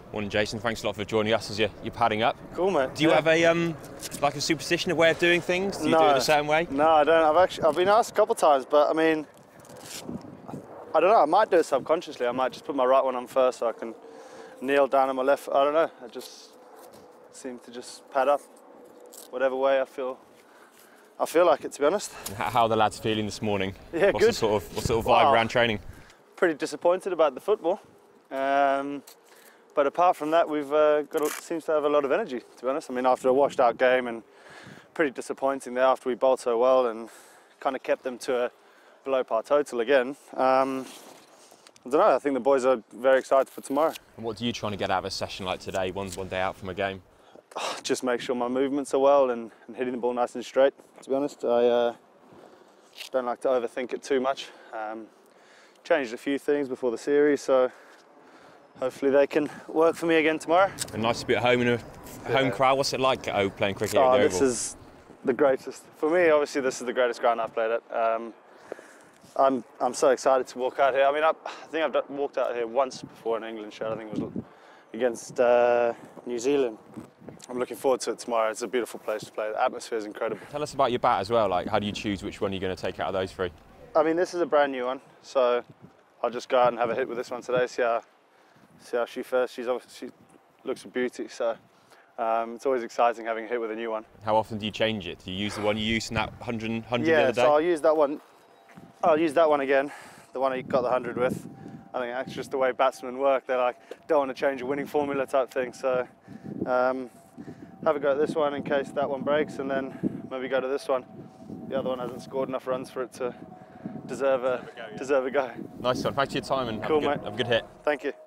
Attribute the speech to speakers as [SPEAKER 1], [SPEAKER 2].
[SPEAKER 1] Morning, Jason. Thanks a lot for joining us as you're padding up.
[SPEAKER 2] Cool, mate.
[SPEAKER 1] Do you have a like a superstition of way of doing things? Do you do it a certain way?
[SPEAKER 2] No, I don't. I've been asked a couple of times, but I mean, I don't know. I might do it subconsciously. I might just put my right one on first so I can kneel down on my left. I don't know. I just seem to just pad up whatever way I feel like it, to be honest.
[SPEAKER 1] How are the lads feeling this morning?
[SPEAKER 2] Yeah,
[SPEAKER 1] What's
[SPEAKER 2] good.
[SPEAKER 1] What sort of vibe around training?
[SPEAKER 2] Pretty disappointed about the football. But apart from that, we've seems to have a lot of energy, to be honest. I mean, after a washed out game and pretty disappointing there after we bowled so well and kind of kept them to a below par total again. I don't know, I think the boys are very excited for tomorrow.
[SPEAKER 1] And what are you trying to get out of a session like today, one day out from a game?
[SPEAKER 2] Just make sure my movements are well and hitting the ball nice and straight, to be honest. I don't like to overthink it too much. Changed a few things before the series, so hopefully they can work for me again tomorrow.
[SPEAKER 1] And nice to be at home in a home crowd. What's it like playing cricket at the Oval?
[SPEAKER 2] This is the greatest. For me, obviously, this is the greatest ground I've played at. I'm so excited to walk out here. I mean, I think I've walked out here once before in an England show. I think it was against New Zealand. I'm looking forward to it tomorrow. It's a beautiful place to play. The atmosphere is incredible.
[SPEAKER 1] Tell us about your bat as well. Like, how do you choose which one you're going to take out of those three?
[SPEAKER 2] I mean, this is a brand new one, so I'll just go out and have a hit with this one today. See how she fares. She looks a beauty. So it's always exciting having a hit with a new one.
[SPEAKER 1] How often do you change it? Do you use the one you used in that 100 the other day?
[SPEAKER 2] Yeah, so I'll use that one. I'll use that one again, the one I got the 100 with. I think that's just the way batsmen work. They're like, don't want to change a winning formula type thing. So have a go at this one in case that one breaks, and then maybe go to this one. The other one hasn't scored enough runs for it to deserve a go.
[SPEAKER 1] Nice one. Thanks for your time and
[SPEAKER 2] cool,
[SPEAKER 1] have a good hit.
[SPEAKER 2] Thank you.